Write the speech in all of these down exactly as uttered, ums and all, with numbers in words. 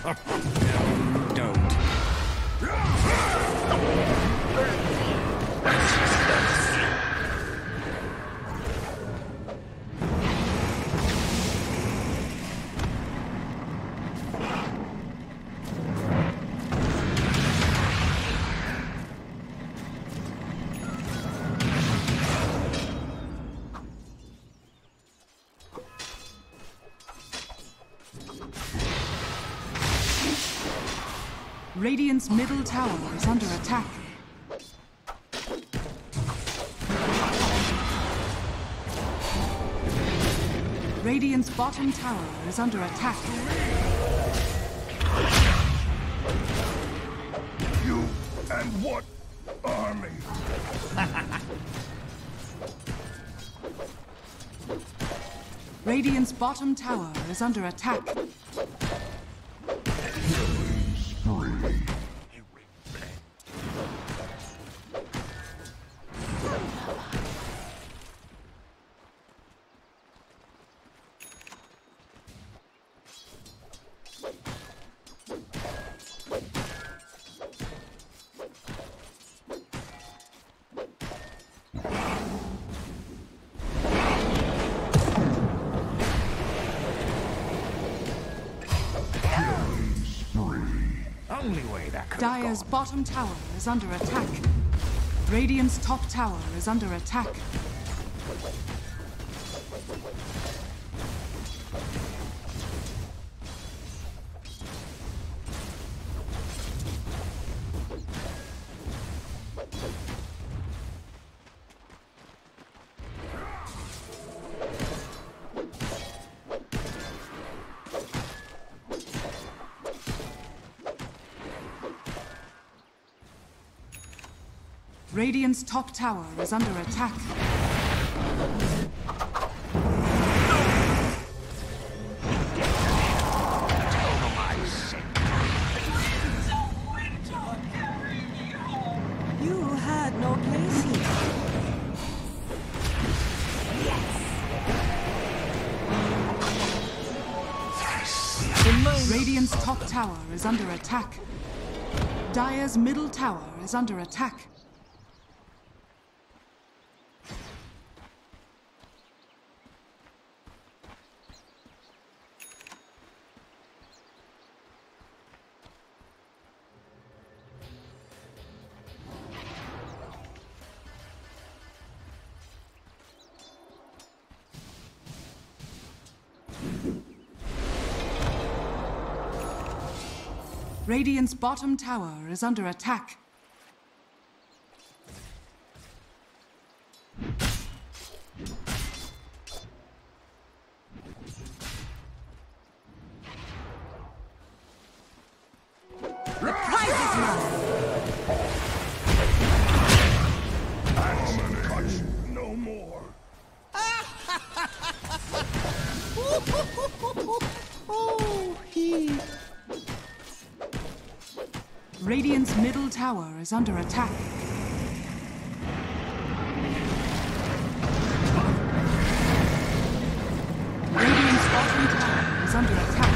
No, don't. Radiant's middle tower is under attack. Radiant's bottom tower is under attack. You and what army? Radiant's bottom tower is under attack. Only way that could Dire's have gone. bottom tower is under attack. Radiant's top tower is under attack. Radiant's top tower is under attack. You had no place here. Radiant's top tower is under attack. Dire's middle tower is under attack. Radiant's bottom tower is under attack. The prize is mine! I'll touch no more. Oh, he. Radiant's middle tower is under attack. Radiant's bottom tower is under attack.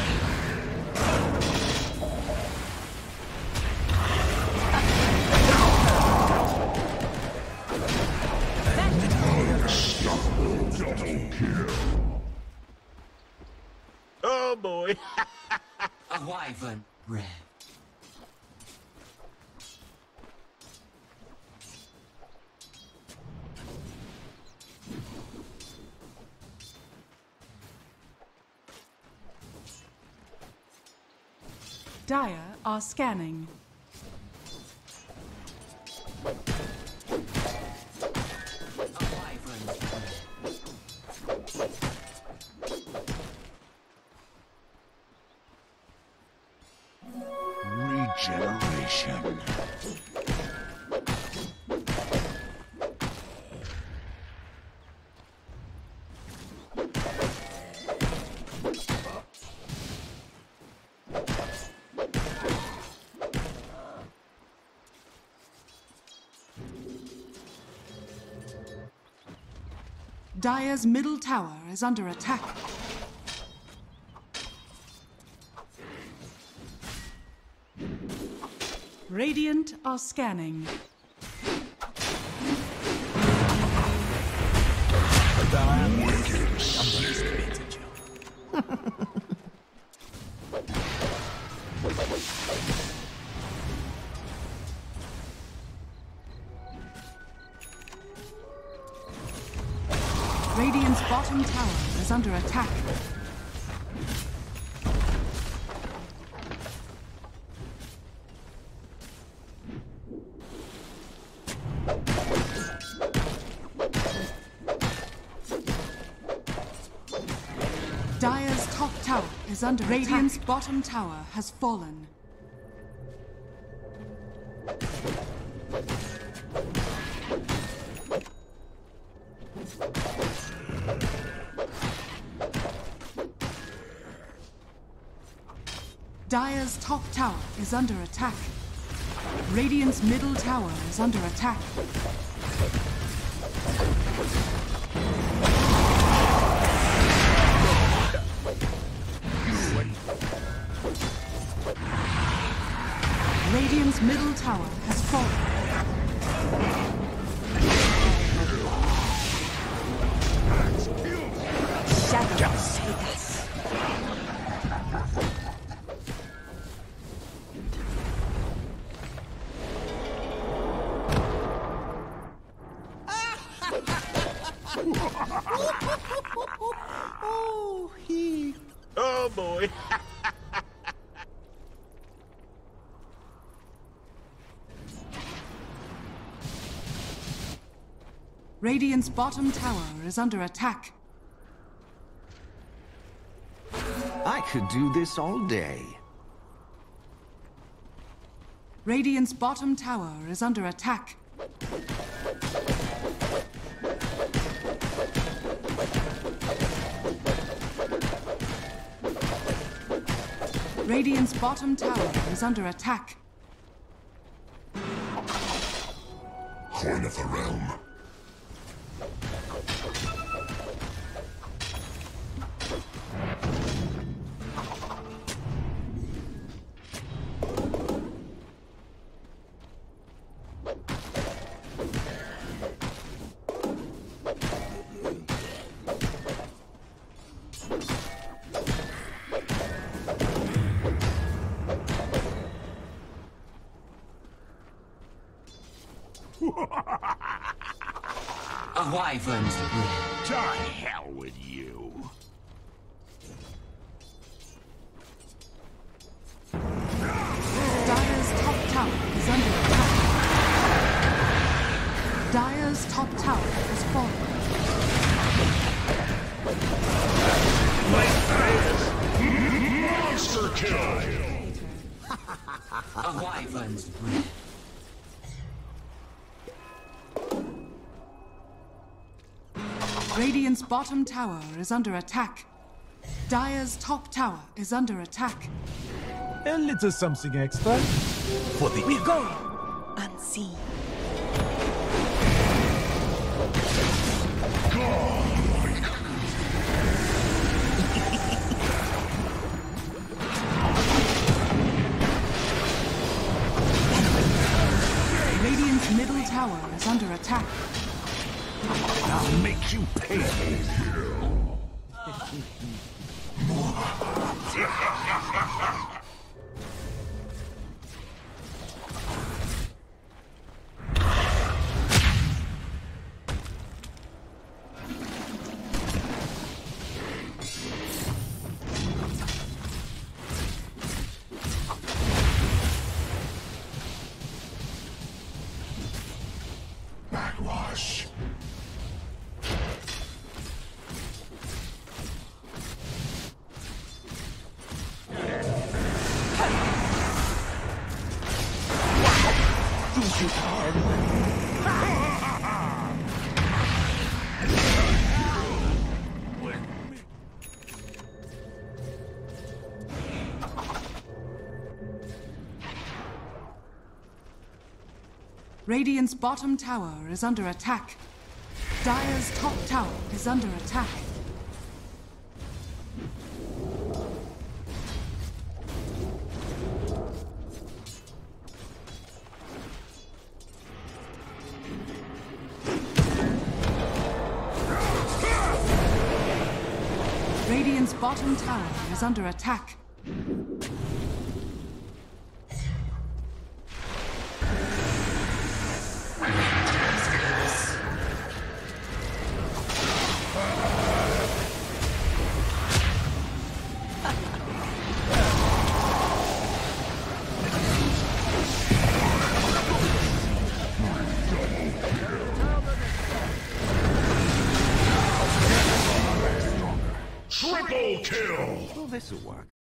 Double kill. Oh boy. A wyvern red. Dire are scanning. A wyvern red. Regeneration. Dire's middle tower is under attack. Radiant are scanning. Radiant's bottom tower is under attack. Dire's top tower is under attack. Radiant's bottom tower has fallen. Dire's top tower is under attack. Radiant's middle tower is under attack. Radiant's middle tower has fallen. Shadows take us. Oh, he. Oh boy. Radiant's bottom tower is under attack. I could do this all day. Radiant's bottom tower is under attack. Radiant's bottom tower is under attack. Horn of the Realm. A wyvern's breath. To hell with you. Dire's top tower is under attack. Dire's top tower has fallen. Monster kill. A wyvern's breath. Radiant's bottom tower is under attack. Dire's top tower is under attack. A little something extra for the We go unseen. Radiant's middle tower is under attack. I'll make you pay. Backwash. Radiant's bottom tower is under attack. Dire's top tower is under attack. Radiant's bottom tower is under attack. Triple kill! Well, this'll work.